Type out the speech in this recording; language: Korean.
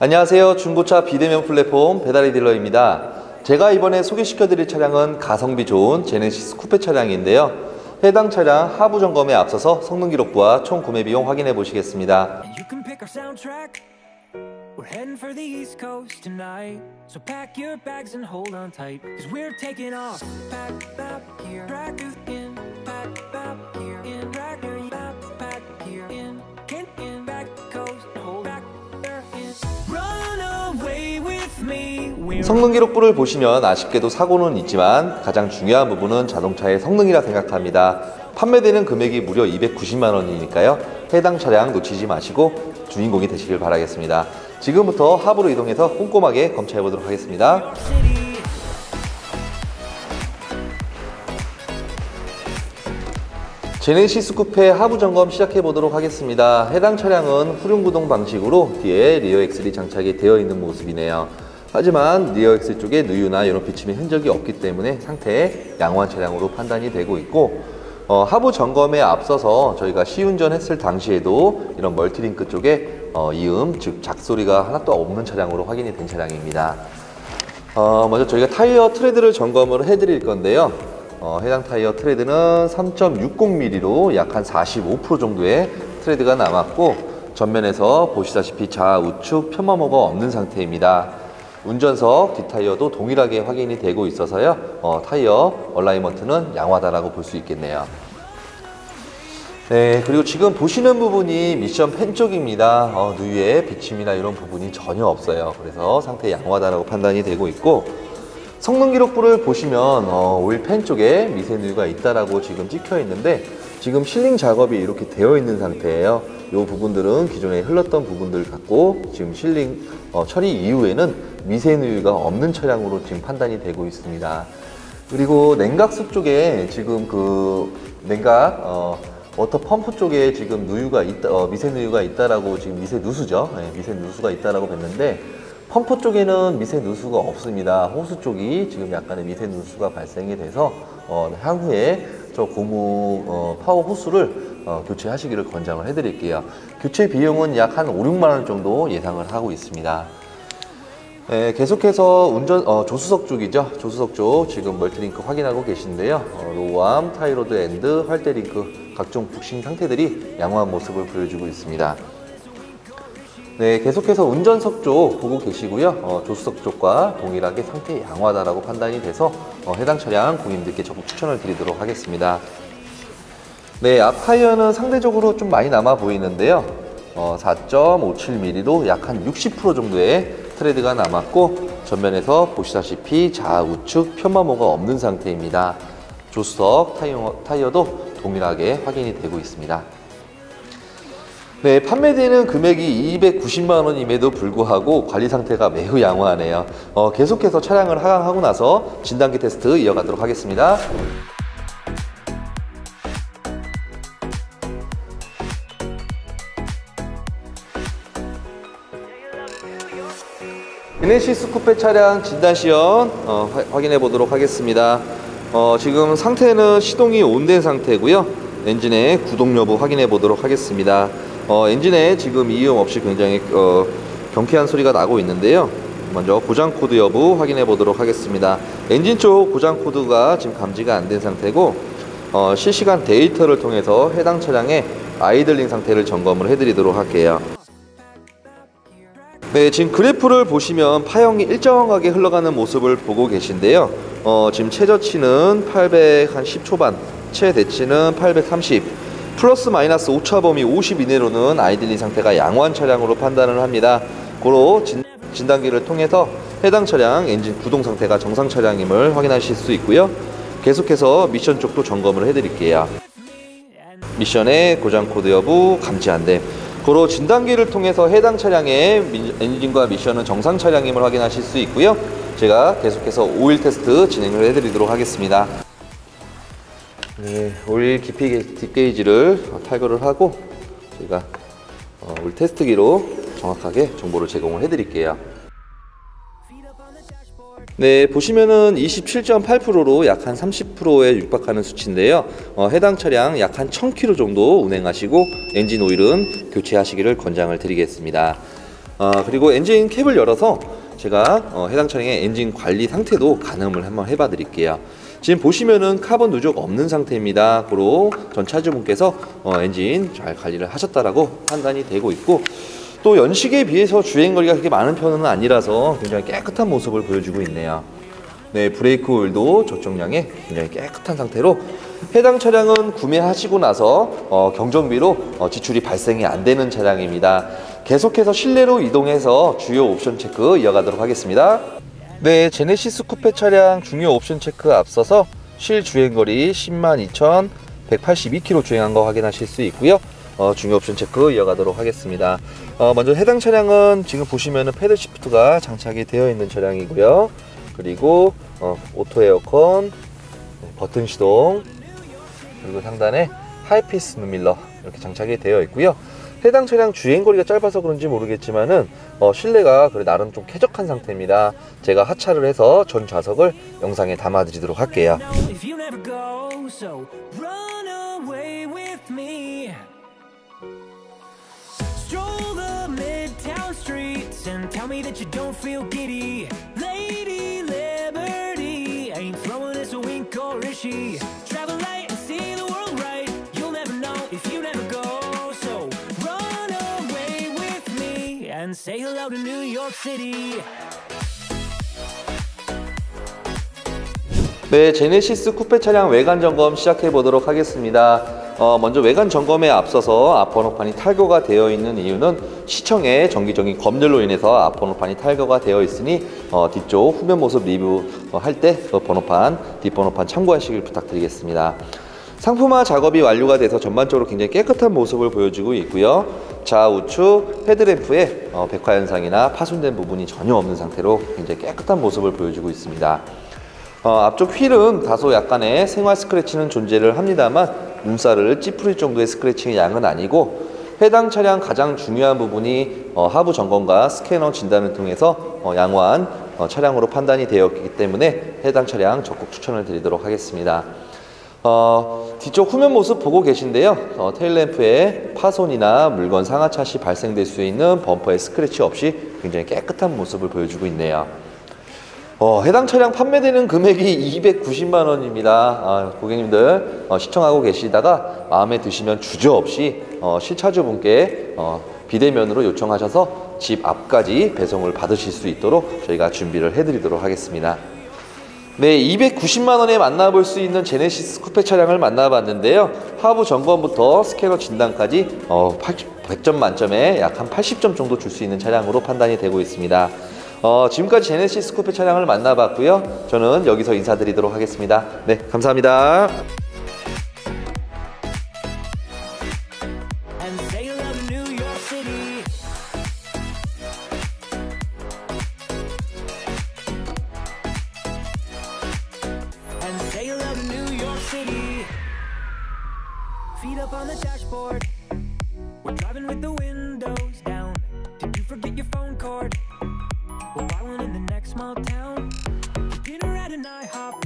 안녕하세요. 중고차 비대면 플랫폼 배달의 딜러입니다. 제가 이번에 소개시켜드릴 차량은 가성비 좋은 제네시스 쿠페 차량인데요. 해당 차량 하부 점검에 앞서서 성능 기록부와 총 구매 비용 확인해 보시겠습니다. We're heading for the East Coast tonight. So pack your bags and hold on tight, 'cause we're taking off. Pack up here, pack in, pack up here, in, pack here, in, back coast, hold back there, in. Run away with me. 성능 기록부를 보시면 아쉽게도 사고는 있지만 가장 중요한 부분은 자동차의 성능이라 생각합니다. 판매되는 금액이 무려 290만 원이니까요. 해당 차량 놓치지 마시고 주인공이 되시길 바라겠습니다. 지금부터 하부로 이동해서 꼼꼼하게 검찰해 보도록 하겠습니다. 제네시스 쿠페 하부 점검 시작해 보도록 하겠습니다. 해당 차량은 후륜구동 방식으로 뒤에 리어 엑셀이 장착이 되어 있는 모습이네요. 하지만 리어 엑셀 쪽에 누유나 이런 비침의 흔적이 없기 때문에 상태에 양호한 차량으로 판단이 되고 있고, 하부 점검에 앞서서 저희가 시운전 했을 당시에도 이런 멀티링크 쪽에 이음, 즉 작소리가 하나도 없는 차량으로 확인이 된 차량입니다. 먼저 저희가 타이어 트레드를 점검을 해드릴 건데요. 해당 타이어 트레드는 3.60mm로 약 한 45% 정도의 트레드가 남았고, 전면에서 보시다시피 좌우측 편마모가 없는 상태입니다. 운전석 뒷타이어도 동일하게 확인이 되고 있어서요. 타이어 얼라이먼트는 양호하다라고 볼 수 있겠네요. 네, 그리고 지금 보시는 부분이 미션 펜 쪽입니다. 누유에 비침이나 이런 부분이 전혀 없어요. 그래서 상태 양호하다라고 판단이 되고 있고, 성능 기록부를 보시면 오일 펜 쪽에 미세 누유가 있다라고 지금 찍혀 있는데, 지금 실링 작업이 이렇게 되어 있는 상태예요. 이 부분들은 기존에 흘렀던 부분들 같고, 지금 실링 처리 이후에는 미세 누유가 없는 차량으로 지금 판단이 되고 있습니다. 그리고 냉각수 쪽에 지금 그 냉각 워터 펌프 쪽에 지금 누유가 있다, 미세 누유가 있다라고, 지금 미세 누수죠. 네, 미세 누수가 있다라고 뵀는데, 펌프 쪽에는 미세 누수가 없습니다. 호수 쪽이 지금 약간의 미세 누수가 발생이 돼서 향후에 저 고무 파워 호수를 교체하시기를 권장을 해드릴게요. 교체 비용은 약 한 5, 6만 원 정도 예상을 하고 있습니다. 네, 계속해서 조수석 쪽이죠. 조수석 쪽 지금 멀티링크 확인하고 계신데요. 로암, 타이로드 엔드, 활대링크 각종 부싱 상태들이 양호한 모습을 보여주고 있습니다. 네, 계속해서 운전석 쪽 보고 계시고요. 조수석 쪽과 동일하게 상태 양호하다라고 판단이 돼서 해당 차량 고객님들께 적극 추천을 드리도록 하겠습니다. 네, 앞 타이어는 상대적으로 좀 많이 남아 보이는데요. 4.57mm로 약 한 60% 정도의 트레드가 남았고, 전면에서 보시다시피 좌우측 편마모가 없는 상태입니다. 조수석 타이어도 동일하게 확인이 되고 있습니다. 네, 판매되는 금액이 290만 원임에도 불구하고 관리 상태가 매우 양호하네요. 계속해서 차량을 하강하고 나서 진단기 테스트 이어가도록 하겠습니다. 제네시스 쿠페 차량 진단 시연 확인해 보도록 하겠습니다. 지금 상태는 시동이 온된 상태고요. 엔진의 구동 여부 확인해 보도록 하겠습니다. 엔진에 지금 이음 없이 굉장히 경쾌한 소리가 나고 있는데요. 먼저 고장 코드 여부 확인해 보도록 하겠습니다. 엔진 쪽 고장 코드가 지금 감지가 안 된 상태고, 실시간 데이터를 통해서 해당 차량의 아이들링 상태를 점검을 해드리도록 할게요. 네, 지금 그래프를 보시면 파형이 일정하게 흘러가는 모습을 보고 계신데요. 지금 최저치는 810 초반, 최대치는 830, 플러스 마이너스 오차 범위 50 이내로는 아이들링 상태가 양호한 차량으로 판단을 합니다. 고로 진단기를 통해서 해당 차량 엔진 구동 상태가 정상 차량임을 확인하실 수 있고요. 계속해서 미션 쪽도 점검을 해드릴게요. 미션의 고장 코드 여부 감지 안 됨. 고로 진단기를 통해서 해당 차량의 엔진과 미션은 정상 차량임을 확인하실 수 있고요. 제가 계속해서 오일 테스트 진행을 해드리도록 하겠습니다. 네, 오일 깊이 딥게이지를 탈거를 하고 저희가 오일 테스트기로 정확하게 정보를 제공을 해드릴게요. 네, 보시면은 27.8%로 약 한 30%에 육박하는 수치인데요. 해당 차량 약 한 1000km 정도 운행하시고 엔진 오일은 교체하시기를 권장을 드리겠습니다. 그리고 엔진 캡을 열어서 제가 해당 차량의 엔진 관리 상태도 가늠을 한번 해봐 드릴게요. 지금 보시면은 카본 누적 없는 상태입니다. 고로 전 차주분께서 엔진 잘 관리를 하셨다라고 판단이 되고 있고, 또 연식에 비해서 주행거리가 그렇게 많은 편은 아니라서 굉장히 깨끗한 모습을 보여주고 있네요. 네, 브레이크 오일도 적정량에 굉장히 깨끗한 상태로, 해당 차량은 구매하시고 나서 경정비로 지출이 발생이 안 되는 차량입니다. 계속해서 실내로 이동해서 주요 옵션 체크 이어가도록 하겠습니다. 네, 제네시스 쿠페 차량 중요 옵션 체크 앞서서 실 주행거리 102,182km 주행한 거 확인하실 수 있고요. 중요 옵션 체크 이어가도록 하겠습니다. 먼저 해당 차량은 지금 보시면은 패들 시프트가 장착이 되어 있는 차량이고요. 그리고 오토 에어컨, 버튼 시동, 그리고 상단에 하이피스 눈밀러 이렇게 장착이 되어 있고요. 해당 차량 주행거리가 짧아서 그런지 모르겠지만은 실내가 그래 나름 좀 쾌적한 상태입니다. 제가 하차를 해서 전 좌석을 영상에 담아 드리도록 할게요. Say hello to New York City. 네, 제네시스 쿠페 차량 외관 점검 시작해 보도록 하겠습니다. 먼저 외관 점검에 앞서서 앞번호판이 탈거가 되어 있는 이유는 시청에 정기적인 검열로 인해서 앞번호판이 탈거가 되어 있으니 뒤쪽 후면 모습 리뷰할 때 번호판, 뒷번호판 참고하시길 부탁드리겠습니다. 상품화 작업이 완료가 돼서 전반적으로 굉장히 깨끗한 모습을 보여주고 있고요. 좌우측 헤드램프에 백화 현상이나 파손된 부분이 전혀 없는 상태로 굉장히 깨끗한 모습을 보여주고 있습니다. 앞쪽 휠은 다소 약간의 생활 스크래치는 존재를 합니다만 눈살을 찌푸릴 정도의 스크래칭의 양은 아니고, 해당 차량 가장 중요한 부분이 하부 점검과 스캐너 진단을 통해서 양호한 차량으로 판단이 되었기 때문에 해당 차량 적극 추천을 드리도록 하겠습니다. 뒤쪽 후면 모습 보고 계신데요. 테일램프에 파손이나 물건 상하차 시 발생될 수 있는 범퍼에 스크래치 없이 굉장히 깨끗한 모습을 보여주고 있네요. 해당 차량 판매되는 금액이 290만 원입니다. 고객님들 시청하고 계시다가 마음에 드시면 주저없이 실차주분께 비대면으로 요청하셔서 집 앞까지 배송을 받으실 수 있도록 저희가 준비를 해드리도록 하겠습니다. 네, 290만 원에 만나볼 수 있는 제네시스 쿠페 차량을 만나봤는데요. 하부 점검부터 스캐너 진단까지 100점 만점에 약 한 80점 정도 줄 수 있는 차량으로 판단이 되고 있습니다. 지금까지 제네시스 쿠페 차량을 만나봤고요. 저는 여기서 인사드리도록 하겠습니다. 네, 감사합니다. Feet up on the dashboard. We're driving with the windows down. Did you forget your phone cord? We'll buy one in the next small town. Dinner at an IHOP.